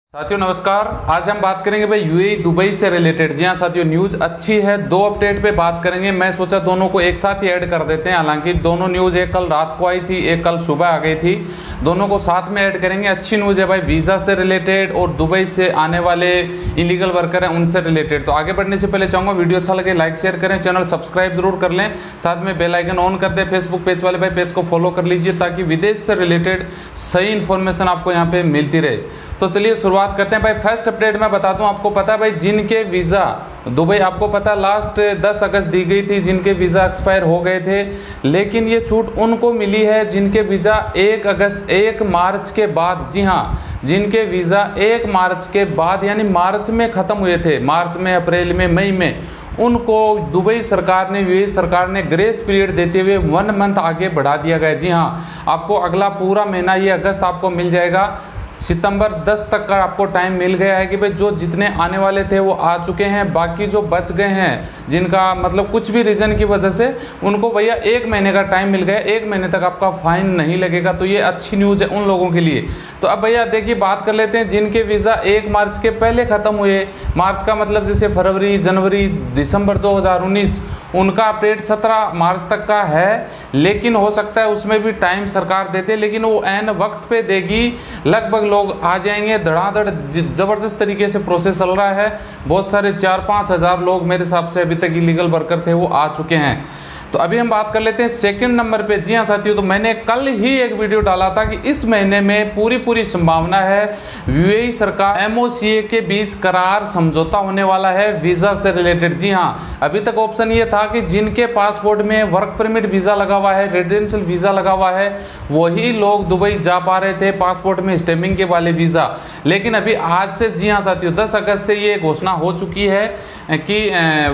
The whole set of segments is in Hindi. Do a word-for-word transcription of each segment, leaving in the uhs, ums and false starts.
साथियों नमस्कार। आज हम बात करेंगे भाई यूएई दुबई से रिलेटेड। जी हाँ साथियों, न्यूज़ अच्छी है, दो अपडेट पे बात करेंगे। मैं सोचा दोनों को एक साथ ही ऐड कर देते हैं। हालांकि दोनों न्यूज़, एक कल रात को आई थी, एक कल सुबह आ गई थी, दोनों को साथ में ऐड करेंगे। अच्छी न्यूज़ है भाई, वीज़ा से रिलेटेड और दुबई से आने वाले इलीगल वर्कर हैं उनसे रिलेटेड। तो आगे बढ़ने से पहले चाहूँगा वीडियो अच्छा लगे लाइक शेयर करें, चैनल सब्सक्राइब जरूर कर लें, साथ में बेल आइकन ऑन कर दें। फेसबुक पेज वाले भाई पेज को फॉलो कर लीजिए ताकि विदेश से रिलेटेड सही इन्फॉर्मेशन आपको यहाँ पे मिलती रहे। तो चलिए शुरुआत करते हैं भाई। फर्स्ट अपडेट मैं बता दूं, आपको पता है भाई जिनके वीज़ा दुबई, आपको पता लास्ट दस अगस्त दी गई थी, जिनके वीज़ा एक्सपायर हो गए थे, लेकिन ये छूट उनको मिली है जिनके वीज़ा एक अगस्त एक मार्च के बाद, जी हाँ, जिनके वीज़ा एक मार्च के बाद यानी मार्च में ख़त्म हुए थे, मार्च में, अप्रैल में, मई में, उनको दुबई सरकार ने यूएई सरकार ने ग्रेस पीरियड देते हुए वन मंथ आगे बढ़ा दिया गया। जी हाँ, आपको अगला पूरा महीना ये अगस्त आपको मिल जाएगा। सितंबर दस तक का आपको टाइम मिल गया है कि भाई जो जितने आने वाले थे वो आ चुके हैं, बाकी जो बच गए हैं जिनका मतलब कुछ भी रीज़न की वजह से, उनको भैया एक महीने का टाइम मिल गया, एक महीने तक आपका फाइन नहीं लगेगा। तो ये अच्छी न्यूज़ है उन लोगों के लिए। तो अब भैया देखिए बात कर लेते हैं जिनके वीज़ा एक मार्च के पहले ख़त्म हुए, मार्च का मतलब जैसे फरवरी, जनवरी, दिसंबर दो हज़ार उन्नीस, उनका अपडेट सत्रह मार्च तक का है, लेकिन हो सकता है उसमें भी टाइम सरकार देते, लेकिन वो एन वक्त पे देगी। लगभग लोग आ जाएंगे, धड़ाधड़ ज़बरदस्त तरीके से प्रोसेस चल रहा है। बहुत सारे चार पाँच हज़ार लोग मेरे हिसाब से अभी तक इलीगल वर्कर थे वो आ चुके हैं। तो अभी हम बात कर लेते हैं सेकंड नंबर पे। जी हाँ साथियों, तो मैंने कल ही एक वीडियो डाला था कि इस महीने में पूरी पूरी संभावना है यूएई सरकार एमओसीए के बीच करार समझौता होने वाला है वीज़ा से रिलेटेड। जी हाँ, अभी तक ऑप्शन ये था कि जिनके पासपोर्ट में वर्क परमिट वीज़ा लगा हुआ है, रेजिडेंशियल वीज़ा लगा हुआ है, वही लोग दुबई जा पा रहे थे पासपोर्ट में स्टैम्पिंग के वाले वीज़ा। लेकिन अभी आज से, जी हाँ साथियों, दस अगस्त से ये घोषणा हो चुकी है कि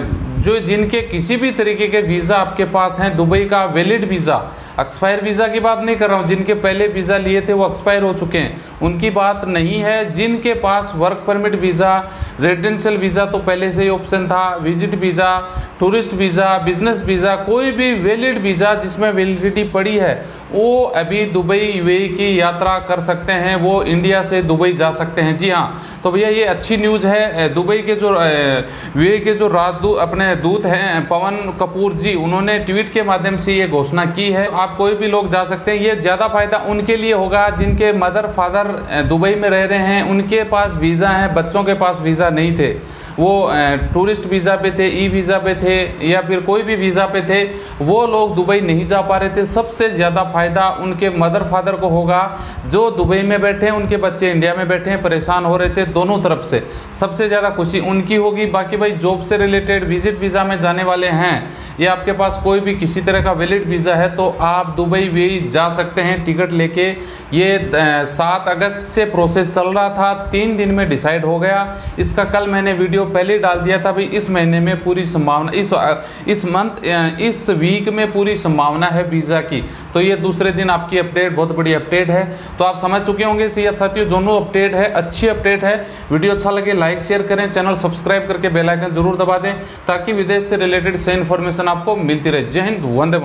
जो जिनके किसी भी तरीके के वीज़ा आपके पास हैं, दुबई का वैलिड वीज़ा, एक्सपायर वीज़ा की बात नहीं कर रहा हूँ, जिनके पहले वीज़ा लिए थे वो एक्सपायर हो चुके हैं, उनकी बात नहीं है। जिनके पास work permit visa, residential visa तो पहले से ही ऑप्शन था, visit visa, tourist visa, business visa, कोई भी वैलिड वीज़ा जिसमें वैलिडिटी पड़ी है, वो अभी दुबई यूएई की यात्रा कर सकते हैं, वो इंडिया से दुबई जा सकते हैं। जी हाँ, तो भैया ये अच्छी न्यूज़ है। दुबई के जो यूएई के जो राजदूत अपने दूत हैं पवन कपूर जी, उन्होंने ट्वीट के माध्यम से ये घोषणा की है। आप कोई भी लोग जा सकते हैं। ये ज़्यादा फायदा उनके लिए होगा जिनके मदर फादर दुबई में रह रहे हैं, उनके पास वीज़ा हैं, बच्चों के पास वीज़ा नहीं थे, वो टूरिस्ट वीज़ा पे थे, ई वीज़ा पे थे, या फिर कोई भी वीज़ा पे थे, वो लोग दुबई नहीं जा पा रहे थे। सबसे ज़्यादा फायदा उनके मदर फादर को होगा जो दुबई में बैठे हैं, उनके बच्चे इंडिया में बैठे हैं, परेशान हो रहे थे दोनों तरफ से, सबसे ज़्यादा खुशी उनकी होगी। बाकी भाई जॉब से रिलेटेड विजिट वीज़ा में जाने वाले हैं, या आपके पास कोई भी किसी तरह का वैलिड वीज़ा है, तो आप दुबई भी जा सकते हैं टिकट लेके। ये सात अगस्त से प्रोसेस चल रहा था, तीन दिन में डिसाइड हो गया। इसका कल मैंने वीडियो पहले ही डाल दिया था भाई, इस महीने में पूरी संभावना, इस इस मंथ इस वीक में पूरी संभावना है वीज़ा की। तो ये दूसरे दिन आपकी अपडेट बहुत बड़ी अपडेट है। तो आप समझ चुके होंगे साथियों, दोनों अपडेट है, अच्छी अपडेट है। वीडियो अच्छा लगे लाइक शेयर करें, चैनल सब्सक्राइब करके बेल आइकन जरूर दबा दें ताकि विदेश से रिलेटेड सही इन्फॉर्मेशन आपको मिलती रहे। जय हिंद, वंदे मातरम।